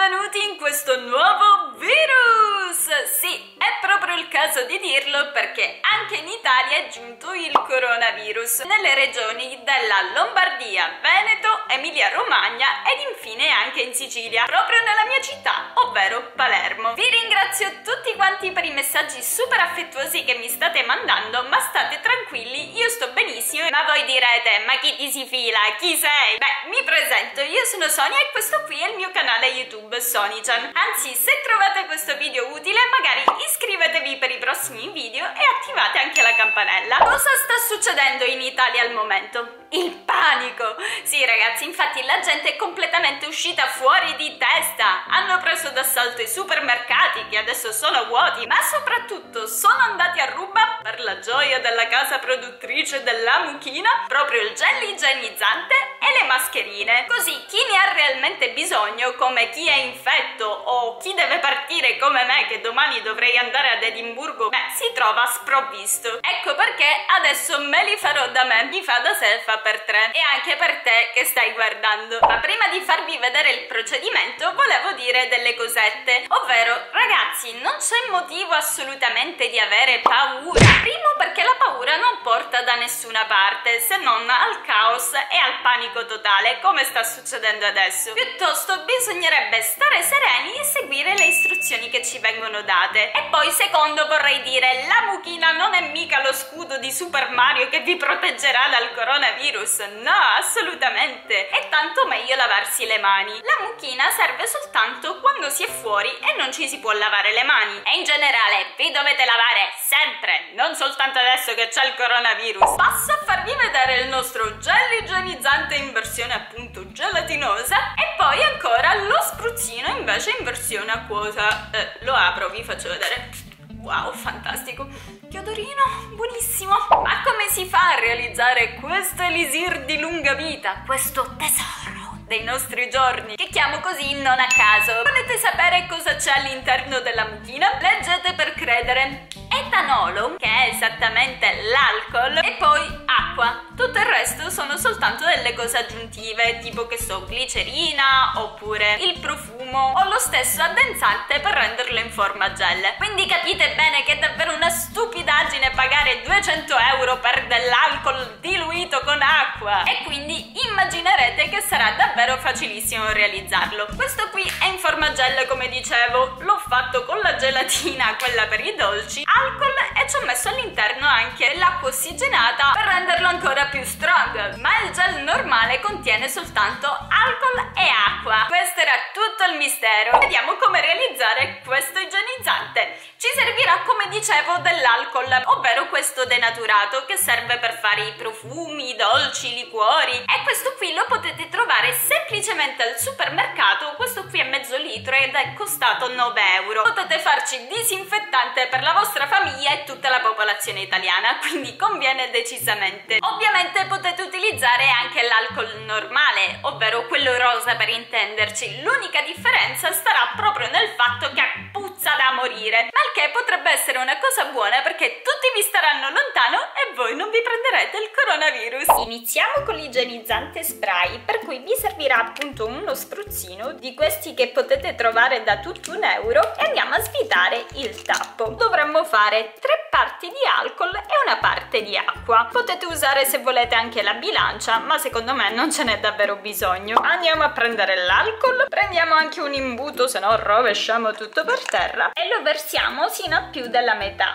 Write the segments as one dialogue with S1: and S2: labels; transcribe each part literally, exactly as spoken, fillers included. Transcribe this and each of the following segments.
S1: benvenuti in questo nuovo virus! Sì, è proprio il caso di dirlo perché anche in Italia è giunto il coronavirus nelle regioni della Lombardia, Veneto, Emilia-Romagna ed infine anche in Sicilia, proprio nella mia città, ovvero Palermo. Vi ringrazio tutti quanti per i messaggi super affettuosi che mi state mandando, ma state tranquilli, io sto benissimo. Ma voi direte, ma chi ti si fila? Chi sei? Beh, mi presento, io sono Sonia e questo qui è il mio canale YouTube Sonichan. Anzi, se trovate questo video utile, magari iscrivetevi per i prossimi video e attivate anche la campanella. Cosa sta succedendo in Italia al momento? Il panico! Sì ragazzi, infatti la gente è completamente uscita fuori di testa. Hanno preso d'assalto i supermercati che adesso sono vuoti, ma soprattutto sono andati a ruba, per la gioia della casa produttrice della mucchina, proprio il gel igienizzante e le mascherine. Così chi ne ha realmente bisogno, come chi è infetto o chi deve partire come me che domani dovrei andare ad Edimburgo, beh, si trova sprovvisto. Ecco perché adesso me li farò da me, mi fa da sé, fa per tre, e anche per te che stai guardando. Ma prima di farvi vedere il procedimento volevo dire delle cosette, ovvero ragazzi, non c'è motivo assolutamente di avere paura. Primo perché la paura non porta da nessuna parte se non al caos e al panico totale come sta succedendo adesso. Piuttosto bisognerebbe stare sereni e seguire le istruzioni che ci vengono date. E poi secondo vorrei dire, la mucchina non è mica lo scudo di Super Mario che vi proteggerà dal coronavirus, no, assolutamente. È tanto meglio lavarsi le mani. La mucchina serve soltanto quando si è fuori e non ci si può lavare le mani, e in generale vi dovete lavare sempre, non soltanto adesso che c'è il coronavirus. Passo a farvi vedere il nostro gel igienizzante in versione appunto gelatinosa e poi ancora lo spruzzino invece in versione acquosa. Eh, lo apro, vi faccio vedere. Wow, fantastico! Che odorino buonissimo! Ma come si fa a realizzare questo elisir di lunga vita, questo tesoro dei nostri giorni, che chiamo così non a caso? Volete sapere cosa c'è all'interno della mucchina? Leggete per credere. Etanolo, che è esattamente l'alcol, e poi acqua. Tutto il resto sono soltanto delle cose aggiuntive, tipo che so, glicerina, oppure il profumo, o lo stesso addensante per renderlo in forma gel. Quindi capite bene che è davvero una stupidaggine pagare duecento euro per dell'alcol diluito con acqua, e quindi immaginerete che sarà davvero facilissimo realizzarlo. Questo qui è in forma gel, come dicevo, l'ho fatto con la gelatina, quella per i dolci, alcol, e ci ho messo all'interno anche l'acqua ossigenata per renderlo ancora più strong, ma il gel normale contiene soltanto alcol e acqua. Questo era tutto il mistero. Vediamo come realizzare questo igienizzante. Ci servirà, come dicevo, dell'alcol, ovvero questo denaturato che serve per fare i profumi, i dolci, i liquori, e questo qui lo potete trovare semplicemente al supermercato. Questo qui è mezzo litro ed è costato nove euro. Potete farci disinfettante per la vostra famiglia e tutta la popolazione italiana, quindi conviene decisamente. Ovviamente potete utilizzare anche l'alcol normale, ovvero quello rosa per intenderci. L'unica differenza starà proprio nel fatto che puzza da morire, ma il che potrebbe essere una cosa buona perché tutti vi staranno lontano e voi non vi prenderete il coronavirus. Iniziamo con l'igienizzante spray, per cui vi servirà appunto uno spruzzino di questi che potete trovare da tutto un euro, e andiamo a svitare il tappo. Dovremmo fare tre parti di alcol e una parte di acqua. Potete usare se volete anche la bilancia, ma secondo me non ce n'è davvero bisogno. Andiamo a prendere l'alcol, prendiamo anche un imbuto, se no rovesciamo tutto per terra, e lo versiamo sino a più della metà.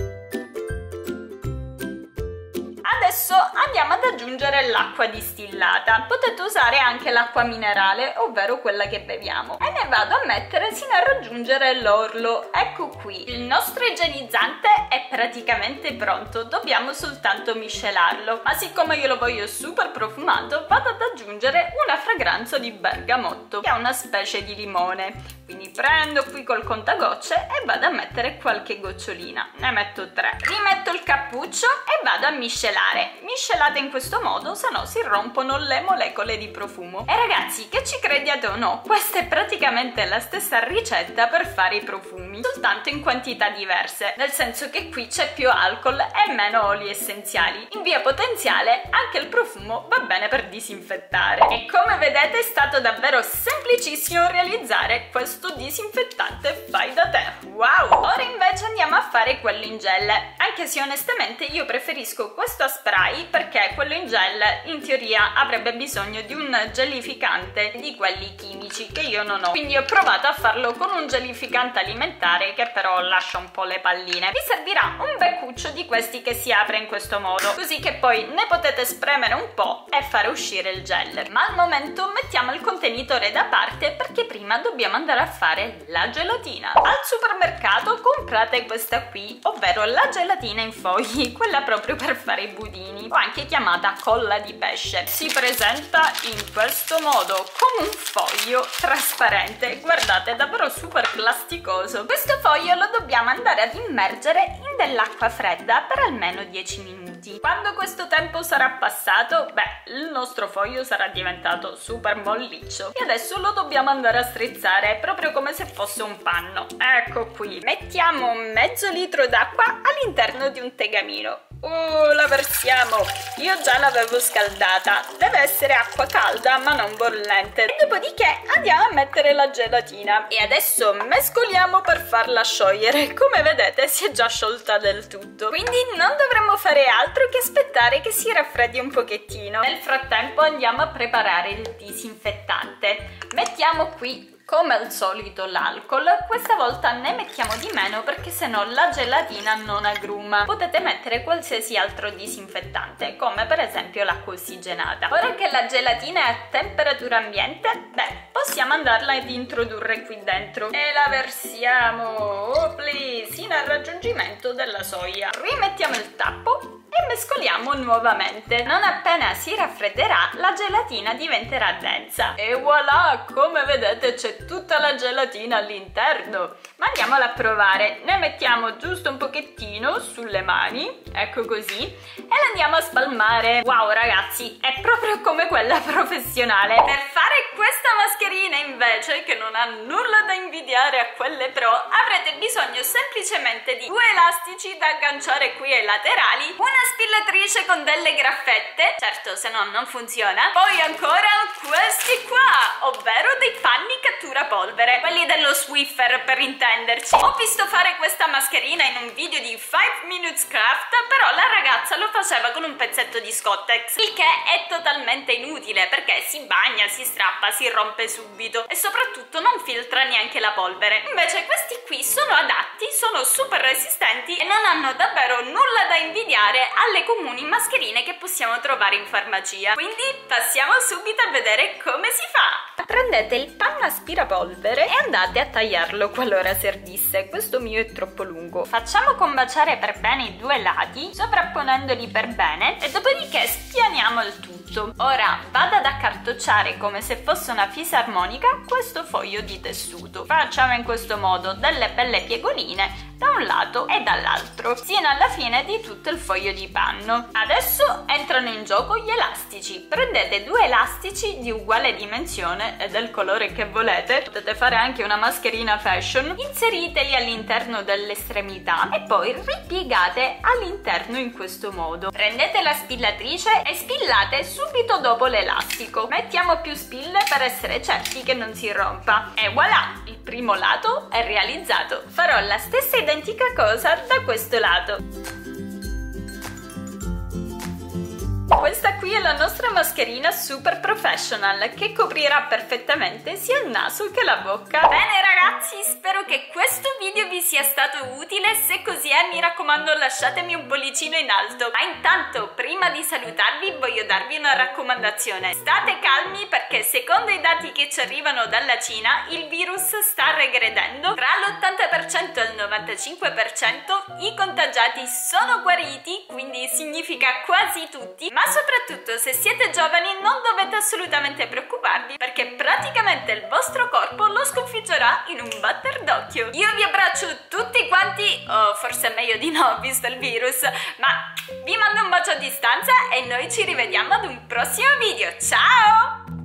S1: Adesso andiamo ad aggiungere l'acqua distillata. Potete usare anche l'acqua minerale, ovvero quella che beviamo, e ne vado a mettere sino a raggiungere l'orlo. Ecco qui, il nostro igienizzante è praticamente pronto, dobbiamo soltanto miscelarlo, ma siccome io lo voglio super profumato vado ad aggiungere una fragranza di bergamotto, che è una specie di limone. Quindi prendo qui col contagocce e vado a mettere qualche gocciolina, ne metto tre, rimetto il cappuccio e vado a miscelare. miscelare. Miscelate in questo modo, se no si rompono le molecole di profumo. E ragazzi, che ci crediate o no, questa è praticamente la stessa ricetta per fare i profumi, soltanto in quantità diverse, nel senso che qui c'è più alcol e meno oli essenziali. In via potenziale anche il profumo va bene per disinfettare. E come vedete è stato davvero semplicissimo realizzare questo disinfettante fai da te. Wow! Ora invece andiamo a fare quello in gel, anche se onestamente io preferisco questo a spray perché quello in gel in teoria avrebbe bisogno di un gelificante di quelli chimici che io non ho, quindi ho provato a farlo con un gelificante alimentare che però lascia un po' le palline. Vi servirà un beccuccio di questi che si apre in questo modo, così che poi ne potete spremere un po' e fare uscire il gel. Ma al momento mettiamo il contenitore da parte perché prima dobbiamo andare a fare la gelatina. Al supermercato comprate questa qui, ovvero la gelatina in fogli, quella proprio per fare i budini, o anche chiamata colla di pesce. Si presenta in questo modo, come un foglio trasparente, guardate, è davvero super plasticoso. Questo foglio lo dobbiamo andare ad immergere in dell'acqua fredda per almeno dieci minuti. Quando questo tempo sarà passato, beh, il nostro foglio sarà diventato super molliccio e adesso lo dobbiamo andare a strizzare proprio come se fosse un panno. Ecco qui, mettiamo mezzo litro d'acqua all'interno di un tegamino. Oh, la versiamo. Io già l'avevo scaldata, deve essere acqua calda ma non bollente. E dopodiché andiamo a mettere la gelatina e adesso mescoliamo per farla sciogliere. Come vedete si è già sciolta del tutto, quindi non dovremmo fare altro che aspettare che si raffreddi un pochettino. Nel frattempo andiamo a preparare il disinfettante. Mettiamo qui come al solito l'alcol, questa volta ne mettiamo di meno perché sennò la gelatina non agruma. Potete mettere qualsiasi altro disinfettante, come per esempio l'acqua ossigenata. Ora che la gelatina è a temperatura ambiente, beh, possiamo andarla ad introdurre qui dentro e la versiamo, oh please, sino al raggiungimento della soglia. Rimettiamo il tappo e mescoliamo nuovamente. Non appena si raffredderà, la gelatina diventerà densa e voilà, come vedete c'è tutta la gelatina all'interno. Ma andiamola a provare. Ne mettiamo giusto un pochettino sulle mani, ecco così, e la andiamo a spalmare. Wow ragazzi, è proprio come quella professionale. Per fare questa mascherina invece, che non ha nulla da invidiare a quelle pro, avrete bisogno semplicemente di due elastici da agganciare qui ai laterali, una spillatrice con delle graffette, certo se no non funziona, poi ancora questi qua, ovvero dei panni cattura polvere, quelli dello Swiffer per intenderci. Ho visto fare questa mascherina in un video di five minutes craft, però la ragazza lo faceva con un pezzetto di Scottex, il che è totalmente inutile perché si bagna, si strappa, si rompe subito e soprattutto non filtra neanche la polvere. Invece questi qui sono adatti, sono super resistenti e non hanno davvero nulla da invidiare alle comuni mascherine che possiamo trovare in farmacia. Quindi passiamo subito a vedere come si fa. Prendete il panno aspirapolvere e andate a tagliarlo qualora servisse. Questo mio è troppo lungo. Facciamo combaciare per bene i due lati, sovrapponendoli per bene, e dopodiché spianiamo il tutto. Ora vado ad accartocciare come se fosse una fisarmonica questo foglio di tessuto. Facciamo in questo modo delle belle piegoline da un lato e dall'altro, sino alla fine di tutto il foglio di panno. Adesso entrano in gioco gli elastici. Prendete due elastici di uguale dimensione e del colore che volete, potete fare anche una mascherina fashion, inseriteli all'interno dell'estremità e poi ripiegate all'interno in questo modo. Prendete la spillatrice e spillate subito dopo l'elastico. Mettiamo più spille per essere certi che non si rompa e voilà, il primo lato è realizzato. Farò la stessa identica cosa da questo lato. Questa qui è la nostra mascherina super professional che coprirà perfettamente sia il naso che la bocca. Bene ragazzi, spero che questo video vi sia stato utile. Se così è, mi raccomando, lasciatemi un bollicino in alto. Ma intanto, prima di salutarvi, voglio darvi una raccomandazione. State calmi perché secondo i dati che ci arrivano dalla Cina, il virus sta regredendo. Tra l'ottanta per cento e il novantacinque per cento i contagiati sono guariti, quindi significa quasi tutti, Ma soprattutto se siete giovani non dovete assolutamente preoccuparvi, perché praticamente il vostro corpo lo sconfiggerà in un batter d'occhio. Io vi abbraccio tutti quanti, o forse è meglio di no visto il virus, ma vi mando un bacio a distanza e noi ci rivediamo ad un prossimo video. Ciao!